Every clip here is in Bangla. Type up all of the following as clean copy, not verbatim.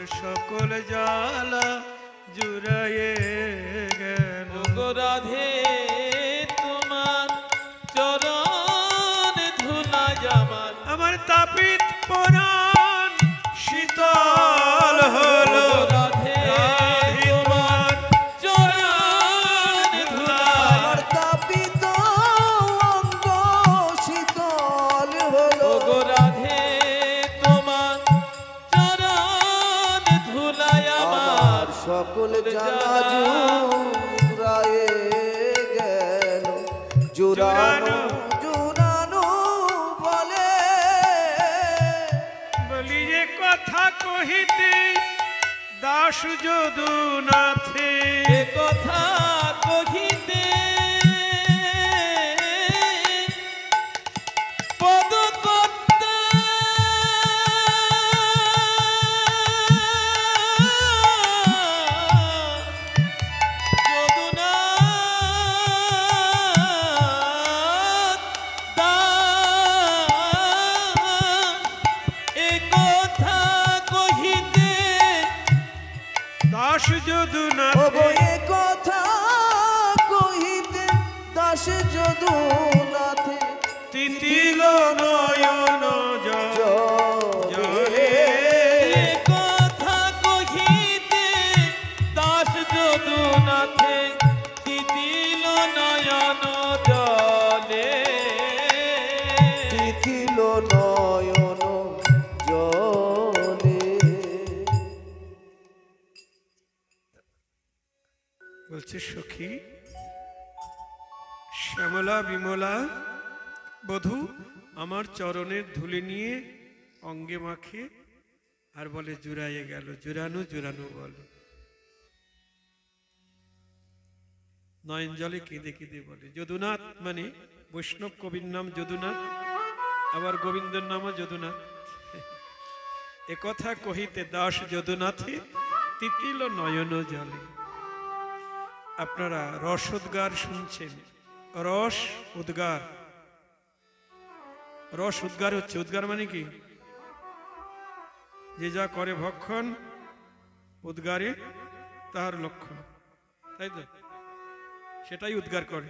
সকল জ্বালা জুড়াইয়ে গেল। ওগো রাধে তোমার চরণ ধুলায় আমার তাপিত পরাণ শীতল হলো। রাধে তোমার চরণ ধুলায় তাপিত অঙ্গ শীতল হলো। ওগো রাধে তোমার চরণ ধুলায় আমার সকল জ্বালা জুড়ায়ে গেল। জুড়ানো জুড়ানো বলে বলি যে কথা কহিতে দাস যদুনাথে, এ কথা কহিতে পদ করতে যদুনাথ এ কথা কহিতে দাস ওগো যদুনাথে এ কথা কহিতে দাস যদুনাথে তিতিল নয়ন জলে। এ কথা কহিতে দাস যদুনাথে তিতিল নয়ন জলে। তিথিল নয়ন জলে। বলছে সখী শ্যামলা বিমলা বধূ আমার চরণের ধুলি নিয়ে অঙ্গে মাখে আর বলে জুড়াইয়ে গেল। জুড়ানো জুড়ানো বলো। নয়ন জলে কেঁদে কেঁদে বলে। যদুনাথ মানে বৈষ্ণব কবির নাম যদুনাথ, আবার গোবিন্দের নামও যদুনাথ। একথা কহিতে দাস যদুনাথে তিতিল নয়ন জলে। আপনারা রস উদ্গার শুনছেন, রস উদ্গার। রস উদ্গার হচ্ছে, উদ্গার মানে কি? যে যা করে ভক্ষণ উদ্গারে তাহার লক্ষণ, তাই তো? সেটাই উদ্গার করে।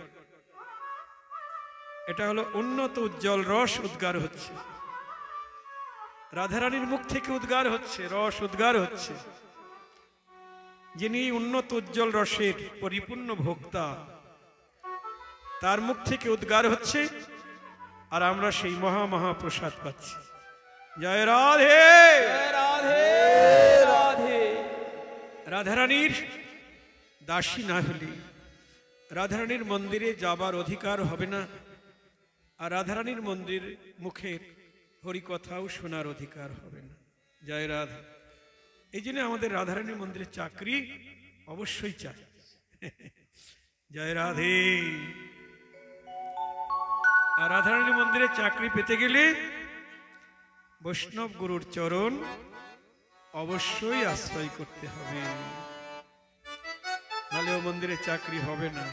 এটা হলো উন্নত উজ্জ্বল রস উদ্গার হচ্ছে। রাধারানীর মুখ থেকে উদ্গার হচ্ছে, রস উদ্গার হচ্ছে। যিনি উন্নত উজ্জ্বল রসের পরিপূর্ণ ভোক্তা, তার মুখ থেকে উদ্গার হচ্ছে, আর আমরা সেই মহা মহাপ্রসাদ পাচ্ছি। জয় রাধে রাধে রাধে। রাধারানীর দাসী না হলে রাধারানীর মন্দিরে যাবার অধিকার হবে না, আর রাধারানীর মন্দির মুখের হরিকথাও শোনার অধিকার হবে না। জয় রাধে। এই জন্য আমাদের রাধারানীর মন্দিরে চাকরি অবশ্যই চাই। জয় রাধে। আর রাধারানীর মন্দিরে চাকরি পেতে গেলে বৈষ্ণব গুরুর চরণ অবশ্যই আশ্রয় করতে হবে, নাহলে ও মন্দিরে চাকরি হবে না।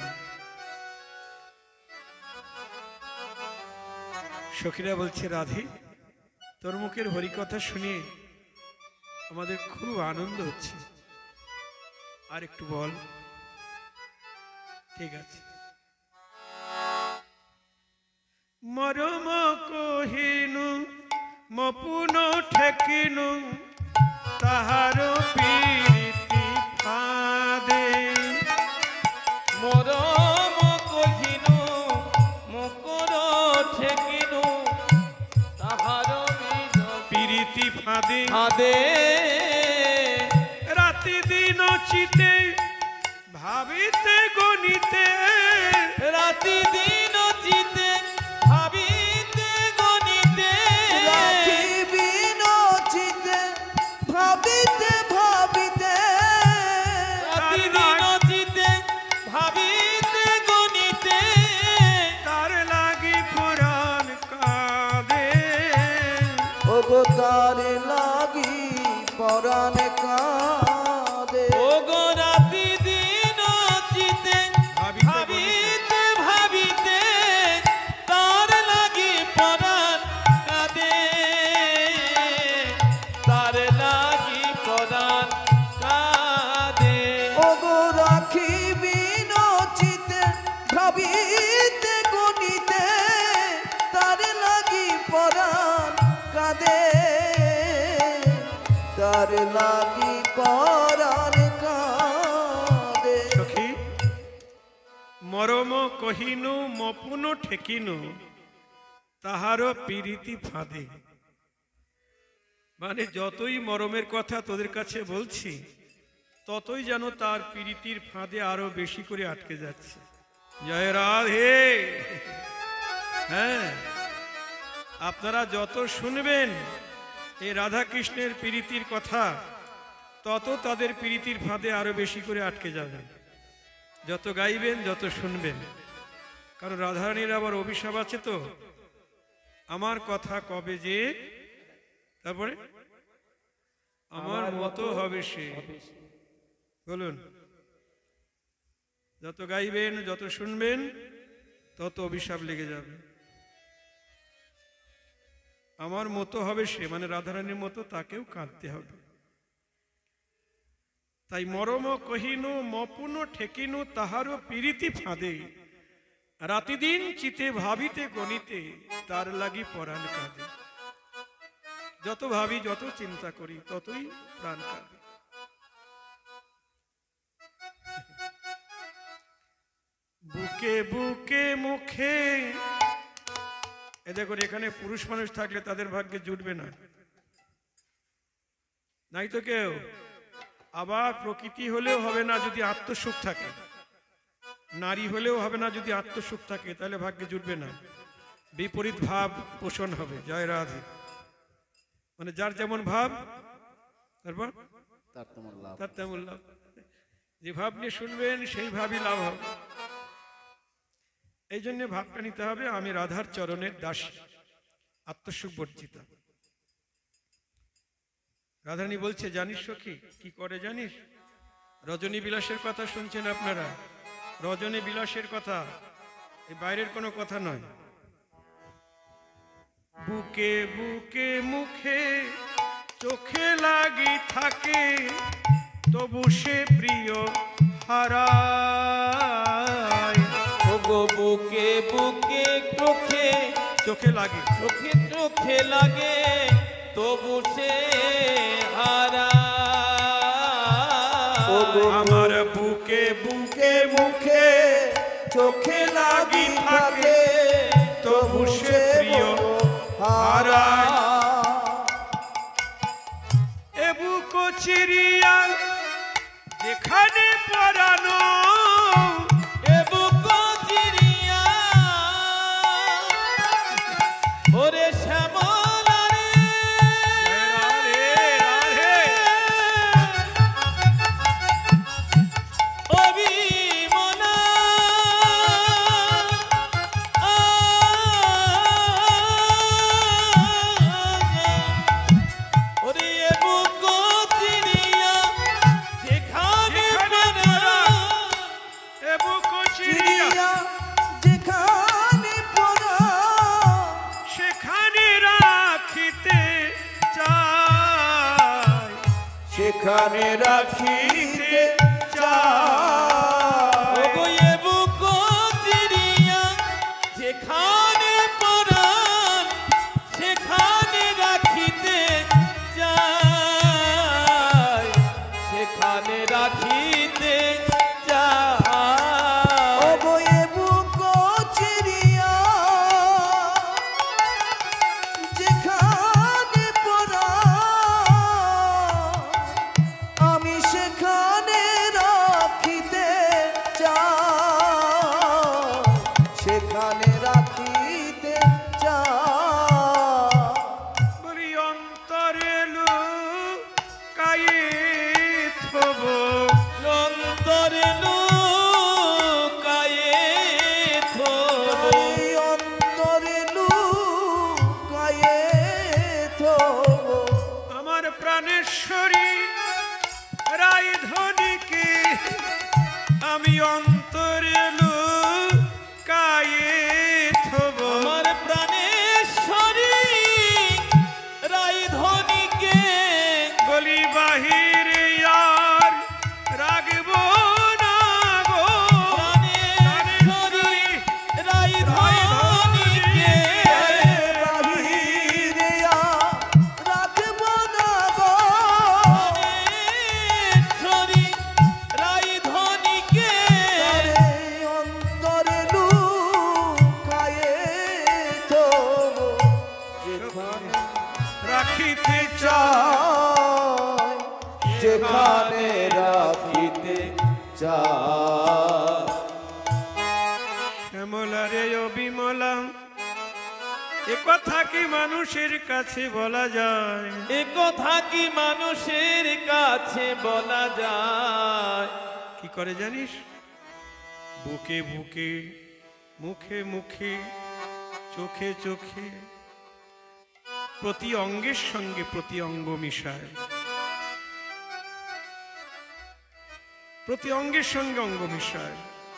সখীরা বলছে রাধে তোর মুখের হরিকথা শুনে আমাদের খুব আনন্দ হচ্ছে, আর একটু বল। ঠিক আছে। মরম কহিনু মপুন ঠেকিনু তাহার প্রীতি ফাঁদে। মরম কহিনু মকর ঠেকিনু তাহার প্রীতি ফাঁদে ফাঁদে। রাতি দিন চিতে ভাবিতে গণিতে, রাতি দিন চিতে ভাবিতে গণিতে। রাতি বিনোচিতে ভাবিতে ভাবিতে। রাতি দিন চিতে ভাবিতে গণিতে। তার লাগি পুরাণ কাঁদে। ওগো তার লাগি পরাণ কাঁদে। ওগো রাতি দিন চিতে ভাবিতে ভাবিতে তার লাগি পরাণ কাঁদে। তার লাগি পরাণ তার লাগি পরাণ কাঁদে। সখী, মরম কহিনু মপুন ঠেকিনু তাহারও পীড়িতি ফাঁদে। মানে যতই মরমের কথা তোদের কাছে বলছি, ততই যেন তার পীড়িতির ফাঁদে আরো বেশি করে আটকে যাচ্ছে। জয় রাধে। হ্যাঁ, আপনারা যত শুনবেন এই রাধা কৃষ্ণের পীড়িতির কথা, তত তাদের পীড়িতির ফাঁদে আরো বেশি করে আটকে যাবেন। যত গাইবেন, যত শুনবেন। কারণ রাধারানীর আবার অভিশাপ আছে তো, আমার কথা কবে যে, তারপরে আমার মতো হবে সে। বলুন, যত গাইবেন, যত শুনবেন, তত অভিশাপ লেগে যাবে। আমার মতো হবে সে, মানে রাধারানীর মতো তাকেও কাঁদতে হবে। তাই মরম কহিনু মপুন ঠেকিনু তাহারও পীড়িতি ফাঁদে, রাতি দিন চিতে ভাবিতে গণিতে তার লাগি পরাণ কাঁদে। যত ভাবি, যত চিন্তা করি, ততই প্রাণ কাঁদে। বুকে বুকে মুখে, এ দেখুন, এখানে পুরুষ মানুষ থাকলে তাদের ভাগ্যে জুটবে না, নাই তো কেউ। আবার প্রকৃতি হলেও হবে না যদি আত্মসুখ থাকে, নারী হলেও হবে না যদি আত্মসুখ থাকে, তাহলে ভাগ্যে জুটবে না। বিপরীত ভাব পোষণ হবে। জয় রাধে। মানে যার যেমন ভাব, তারপর তার তেমন লাভ। যে ভাব নিয়ে শুনবেন সেই ভাবই লাভ হবে। এই জন্য ভাবটা নিতে হবে, আমি রাধার চরণের দাসী, আত্মসুখ বর্জিতা। রাধারানী বলছে, জানিস সখী কি করে জানিস? রজনী বিলাসের কথা শুনছেন আপনারা, রজনী বিলাসের কথা, এই বাইরের কোনো কথা নয়। বুকে বুকে মুখে চোখে লাগি থাকে, তবু সে প্রিয় হারায়। ওগো বুকে বুকে চোখে চোখে লাগে, চোখে চোখে লাগে, তবু সে হারায়। আমার বুকে বুকে মুখে চোখে লাগি থাকে, তবু সে প্রিয় হারায়। এ বুক চিরিয়া যেখানে পরানো, এ বুক চিরিয়া ওরে শ্যামলা রে, রাধে রাধে। ও বিমলা ওরে এ বুক চিরিয়া যেখানে পড়া, এ বুক চিরিয়া যেখানে পড়া, সেখানে রাখিতে চাই, সেখানে রাখিতে চাই। ওগো এ বুক চিরিয়া যেখানে পরাণ, সেখানে রাখিতে চাই, সেখানে রাখিতে চাই। ও বয়ে বুক চিরিয়া যেখানে পড়া, আমি সেখানে রাখিতে চাই, সেখানে রাখিতে চাই। বলি অন্তরে লুকায়ে থব, অন্তরে লুকায়ে থব, এই অন্তরে লুকায়ে থব, আমার প্রাণেশ্বরী রায়ধনীকে আমি অন্তরে লুকায়ে থব। আমার প্রাণেশ্বরী রায়ধনীকে বলি বাহিরে আর রাখব না গো, প্রাণেশ্বরী রায়ধনীকে বাহিরে রাখব না গো, যেখানে রাখিতে চায়। শ্যামলা রে ও বিমলা, এ কথা কি মানুষের কাছে বলা যায়? এ কথা কি মানুষের কাছে বলা যায়? কি করে জানিস? বুকে বুকে, মুখে মুখে, চোখে চোখে, প্রতি অঙ্গের সঙ্গে প্রতি অঙ্গ মিশায়, প্রতি অঙ্গের সঙ্গে অঙ্গ মিশায়।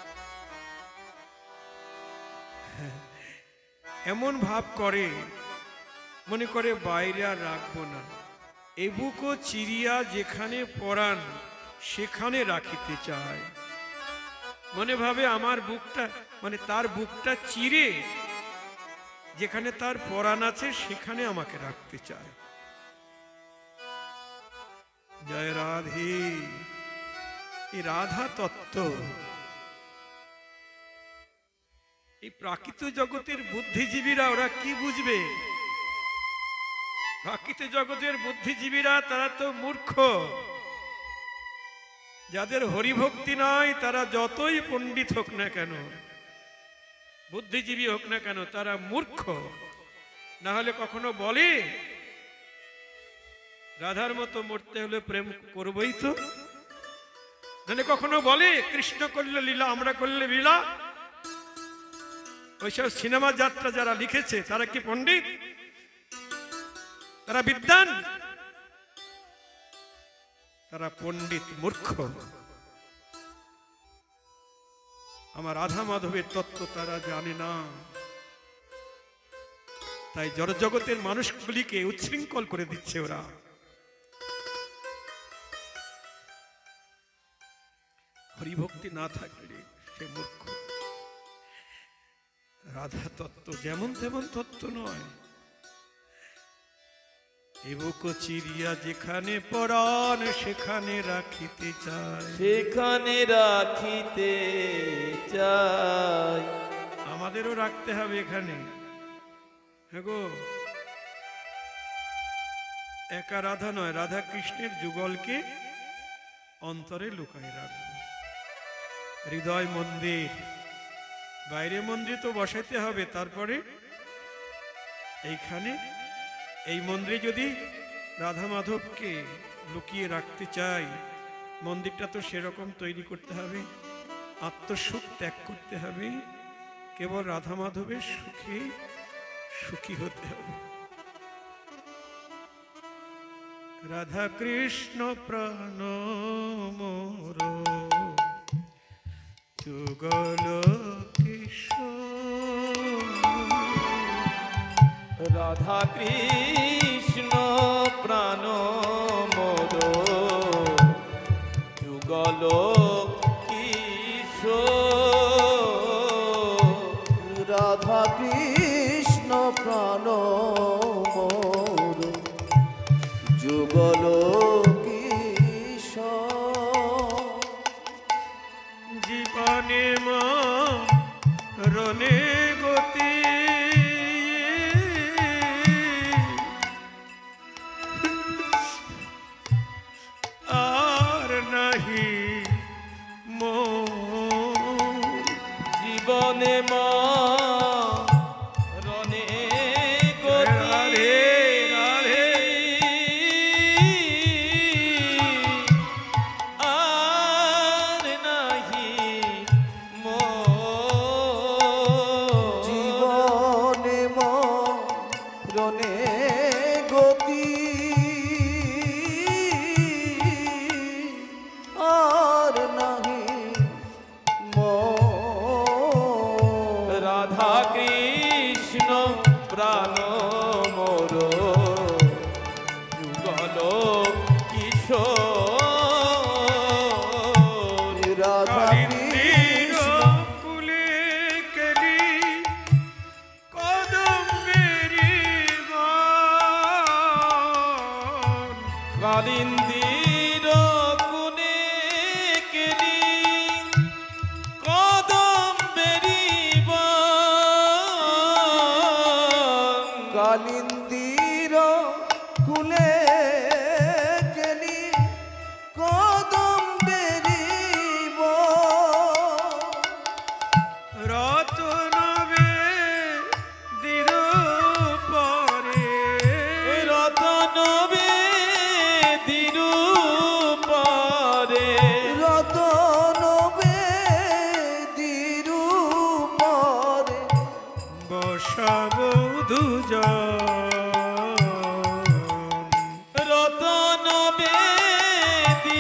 এমন ভাব করে, মনে করে বাইরে আর রাখবো না, এ বুকও চিরিয়া যেখানে পরাণ সেখানে রাখিতে চায়। মনে ভাবে আমার বুকটা, মানে তার বুকটা চিরে যেখানে তার পরাণ আছে সেখানে আমাকে রাখতে চায়। জয় রাধে। এই রাধা তত্ত্ব এই প্রাকৃত জগতের বুদ্ধিজীবীরা ওরা কি বুঝবে? প্রাকৃত জগতের বুদ্ধিজীবীরা তারা তো মূর্খ। যাদের হরিভক্তি নয় তারা যতই পণ্ডিত হোক না কেন, বুদ্ধিজীবী হোক না কেন, তারা মূর্খ। না হলে কখনো বলে রাধার মতো মরতে হলে প্রেম করবই তো? মানে কখনো বলে কৃষ্ণ করলে লীলা, আমরা করলে লীলা? ওইসব সিনেমা যাত্রা যারা লিখেছে তারা কি পণ্ডিত? তারা বিদ্বান? তারা পণ্ডিত মূর্খ। আমার রাধা মাধবের তত্ত্ব তারা জানে না, তাই জড়জগতের মানুষগুলিকে উচ্ছৃঙ্খল করে দিচ্ছে ওরা। হরিভক্তি না থাকলে সে মূর্খ। রাধা তত্ত্ব যেমন তেমন তত্ত্ব নয়। এবুক চিরিয়া যেখানে পরাণ সেখানে রাখিতে চায়, সেখানে রাখিতে চাই। আমাদেরও রাখতে হবে এখানে। হ্যাঁ গো, একা রাধা নয়, রাধা কৃষ্ণের যুগলকে অন্তরে লুকায় রাখবে। হৃদয় মন্দির, বাইরে মন্দির তো বসাইতে হবে, তারপরে এইখানে এই মন্দিরে যদি রাধা মাধবকে লুকিয়ে রাখতে চাই, মন্দিরটা তো সেরকম তৈরি করতে হবে, আত্মসুখ ত্যাগ করতে হবে, কেবল রাধা মাধবের সুখে সুখী হতে হবে। রাধা কৃষ্ণ প্রাণ মোর যুগল কিশোর, রাধা কৃষ্ণ প্রাণ মোর যুগল কিশোর। রাধা কৃষ্ণ প্রাণ মোর যুগল কিশোর। জীবনে মরণে গতি আর নাহি মোর। জীবনে মরণে গতি রাধে রাধে আর নাহি মোর। জীবনে মরণে গতি আর নাহি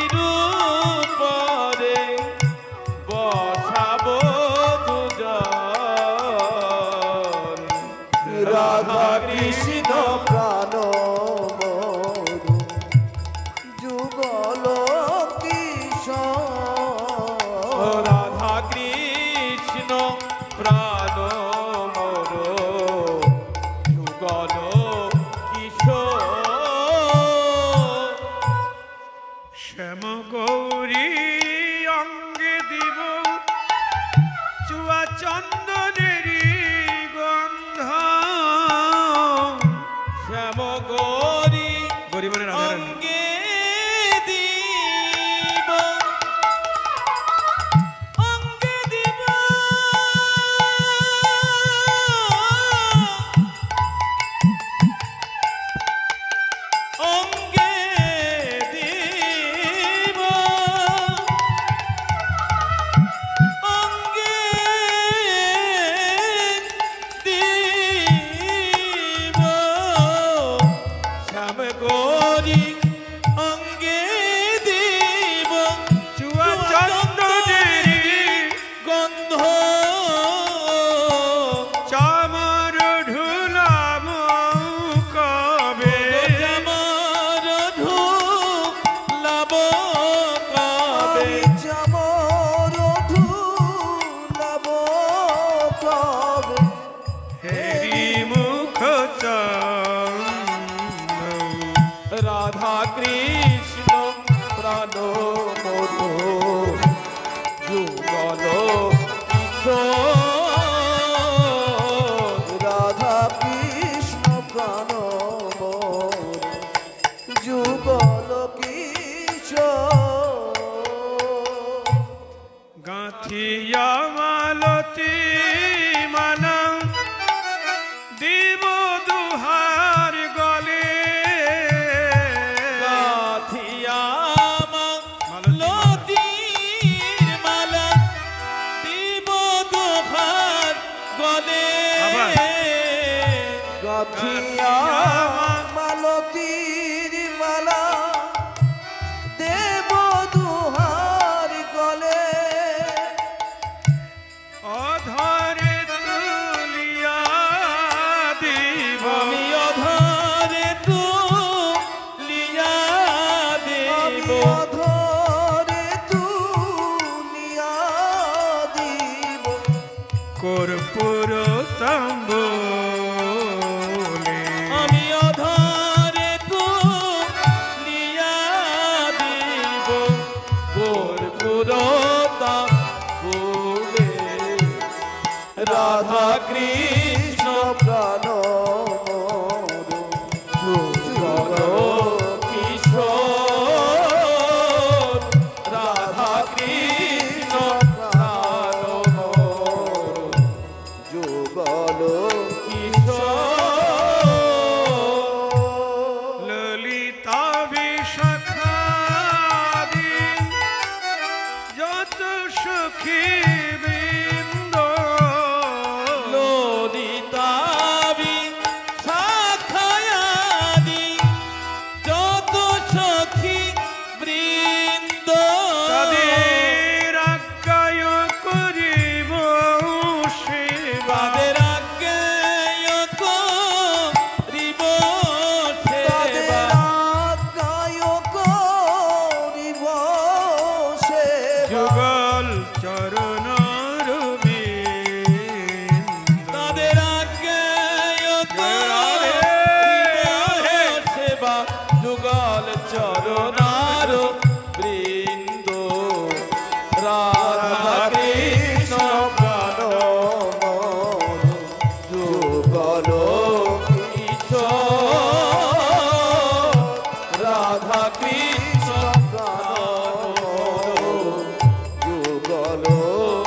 উপরে বসাবো দুজন রাধা কৃষ্ণ প্রাণ মরু যুগল কিশোর রাধা কৃষ্ণ প্রাণ মোর যুগল কিশোর শ্যাম গৌরী অঙ্গে দিব চুয়া চন্দনেরই গন্ধ। শ্যাম গৌরী গৌরী মানে রাধারানী। অঙ্গে দিব অঙ্গে দিব অঙ্গে দিব অঙ্গে দিব শ্যাম গৌরী অঙ্গে দিব চুয়া চন্দনেরই গন্ধ চামর ঢুলাম কবে। আমার ধুলাব কবে আমি চামর ঢুলাব কবে হেরি মুখ চন্দন। রাধা কৃষ্ণ প্রাণ মধু যুগল কিশোর রাধা কৃষ্ণ প্রাণ মরু যুগল কিশোর গাঁথিয়া মালতী মালা দিব দুহার গলে। গাথিয়া লতির মালা দিব দুহার গলে আবার। গাথিয়া মালতীর মালা দেব দুহার গলে অধরে তুলিয়া দিব আমি অধরে তুলিয়া দেব আমি অধরে তুলিয়া দিব কর্পূর তাম্বুলে। আমি অধরে তুলিয়া দেব কর্পূরতা বলে রাধা কৃষ্ণ প্রাণ মরু যুগল কিশোর রাধা কৃষ্ণ প্রাণ মোর যুগল কিশোর ললিতা বিশাখাদি যত সখী বৃন্দ। ললিতাবি শাখায়াদি যত সখী বৃন্দ তাদের আজ্ঞায় করিব সেবা। তাদের আজ্ঞেয় করিব তাদের সেবা আজ্ঞায় করিব সেবা যুগল চরণ তাদের আজ্ঞেয় করিব সেবা যুগল চরণার বৃন্দ রাধা কৃষ্ণ প্রাণ মরু যুগল কিশোর রাধা কৃষ্ণ প্রাণ মরু যুগল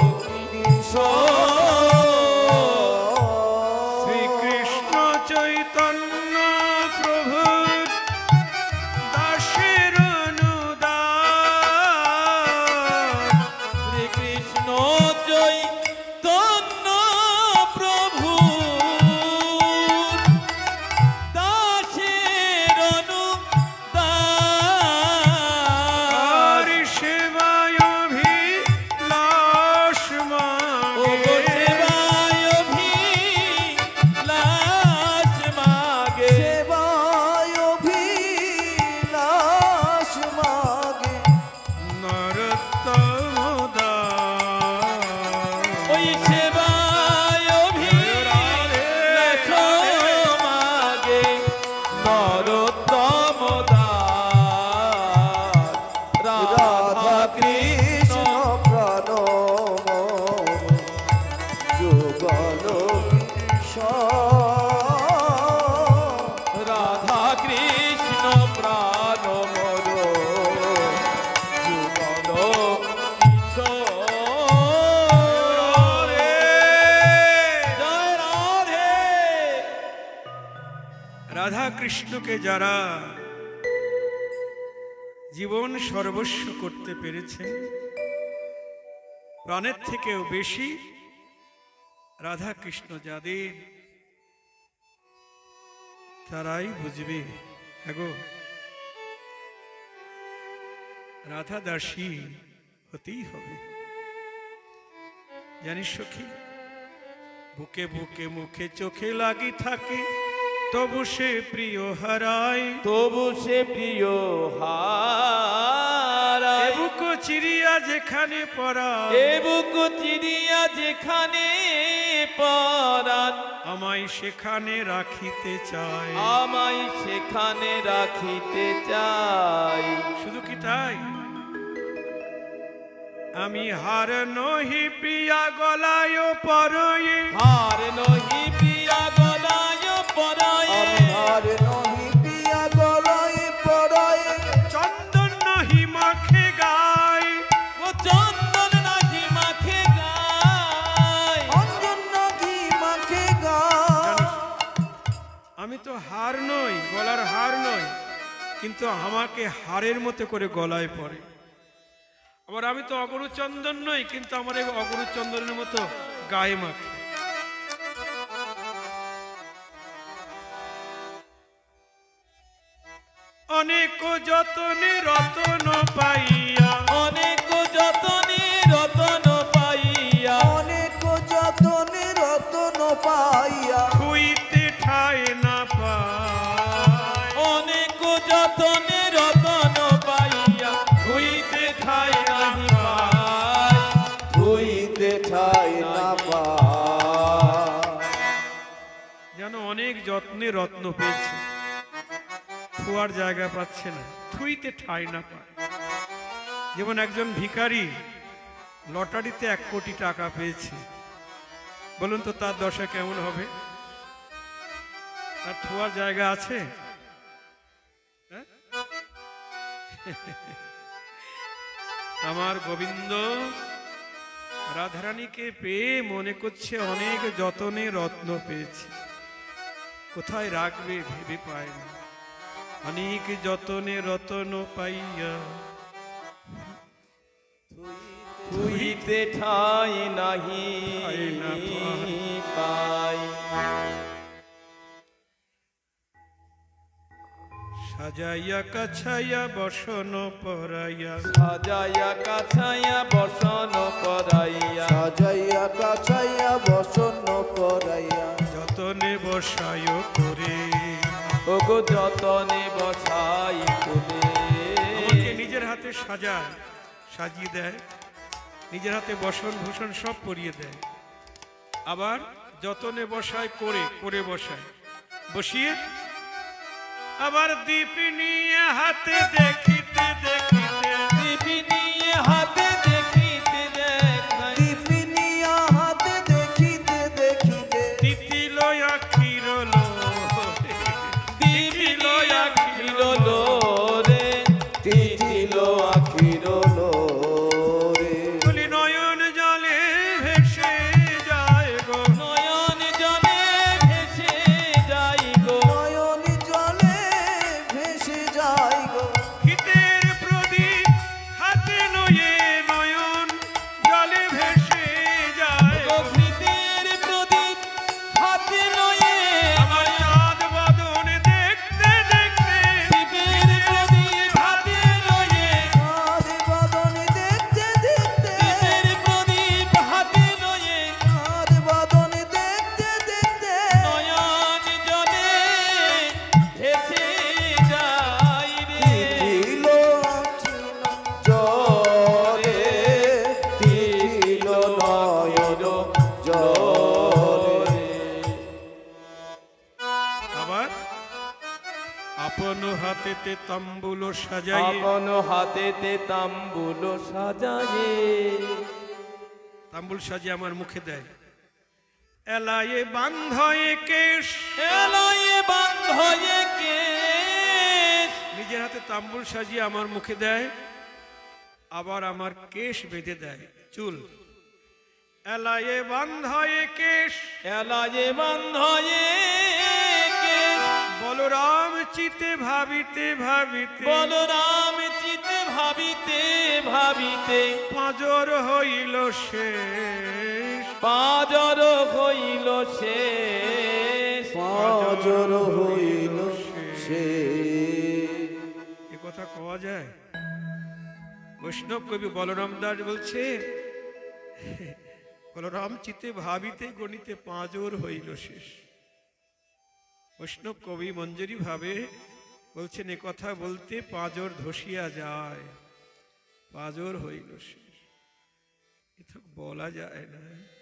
রাধা কৃষ্ণকে যারা জীবন সর্বস্ব করতে পেরেছেন, প্রাণের থেকেও বেশি রাধা কৃষ্ণ যাদের, তারাই বুঝবে হ্যাগো রাধা দাসী হতেই হবে। জানিস সখী, বুকে বুকে মুখে চোখে লাগি থাকে, তবু সে প্রিয় হারায়, তবু সে প্রিয় হারায়। বুক চিরিয়া যেখানে পরায়, এ বুক চিরিয়া যেখানে পরাণ, আমায় সেখানে রাখিতে চায়, আমায় সেখানে রাখিতে চাই। শুধু কি তাই, আমি হার নহি প্রিয়া গলায় পরয়ে, হার নহি প্রিয়া গলায় পরায়ে, আমার নহি পিয়া গলায় পড়ায়, চন্দন নহি মাখে গায়, ও চন্দন নাহি মাখে গায়। অঞ্জন নাকি মাখে গায়। আমি তো হার নই, গলার হার নই, কিন্তু আমাকে হারের মতো করে গলায় পড়ে। আবার আমি তো অগরু চন্দন নই, কিন্তু আমার এই অগরু চন্দনের মতো গায়ে মাখে। অনেক যতনে রতন পাইয়া, অনেক যতনে রতন পাইয়া, অনেক যতনে রতন পাইয়া, হইতে ঠায় না পায়, অনেক যতনে রতন পাইয়া, হইতে ঠাই নাহি পাই, হইতে ঠাই না পায়। যেন অনেক যত্নে রত্ন পেয়েছে, থুয়ার জায়গা পাচ্ছে না, থুইতে ঠাই না পায়। যেমন একজন ভিখারি লটারিতে 1 কোটি টাকা পেয়েছে, বলুন তো তার দশা কেমন হবে? তার থুয়ার জায়গা আছে? হ্যাঁ? আমার গোবিন্দ রাধারানীকে পেয়ে মনে করছে অনেক যতনে রত্ন পেয়েছে, কোথায় রাখবে ভেবে পায় না। অনেক যতনে রতন পাইয়া, হইতে ঠাই নাহি ঠাই না পাই। সাজাইয়া কাছাইয়া বসন পরাইয়া, সাজাইয়া কাছাইয়া বসন পরাইয়া, সাজাইয়া কাছাইয়া বসন পরাইয়া, যতনে বসায় করে, ওগো যতনে বসাই ফুলে। আমাকে নিজের হাতে সাজায়, সাজিয়ে দেয়, নিজের হাতে বসন ভূষণ সব পরিয়ে দেয়, আবার যতনে বসায় করে, করে বসায়, বসিয়ে আবার দীপ নিয়ে হাতে দেখিতে দেখিতে, দীপ নিয়ে হাতে দেখিতে দেখাই, দীপিনিয়া হাতে দেখিতে দেখিতে, তিতিল আখির দীপ আখির রে, তিতিল আখির রে, বলি নয়ন জলে ভেসে যায় গো, নয়ন জলে ভেসে যাই গো, নয়ন জলে ভেসে যায় গো, হিতের প্রদীপ হাতে নয়ে নয়ন জলে ভেসে যায় গো। অগ্নিতের প্রদীপ হাতে লয়ে, আমার চাঁদ বদন দেখতে দেখতে, দীপের প্রদীপ হাতে লয়ে, চাঁদ বদন দেখতে দেখতে, দীপের প্রদীপ হাতে লয়ে, চাঁদ বদন দেখতে দেখতে, নয়ন জলে ভেসে যাই রে। তিতিল জলে, তিতিল নয়ন জলে, আবার আপন হাতেতে তাম্বুল সাজাইয়ে, আপন হাতেতে তাম্বুল সাজায়ে, তাম্বুল সাজিয়ে আমার মুখে দেয়, এলায়ে বান্ধয়ে কেশ, এলায়ে বান্ধয়ে কেশ, নিজের হাতে তাম্বুল সাজিয়ে আমার মুখে দেয়, আবার আমার কেশ বেঁধে দেয়, চুল। এলায়ে বান্ধয়ে কেশ, এলায়ে বান্ধয়ে কেশ, বলরাম চিতে ভাবিতে ভাবিতে বলরাম চিতে ভাবিতে ভাবিতে পাঁজর হইল শেষ, পাঁজর হইল শেষ। পাঁজর হইল সে। এ কথা কওয়া যায়? বৈষ্ণব কবি বলরাম দাস বলছে, বলরাম চিতে ভাবিতে গণিতে পাঁজর হইল শেষ। বৈষ্ণব কবি মঞ্জুরি ভাবে বলছেন, এ কথা বলতে পাঁজর ধসিয়া যায়, পাঁজর হইল শেষ। এ তো বলা যায় না।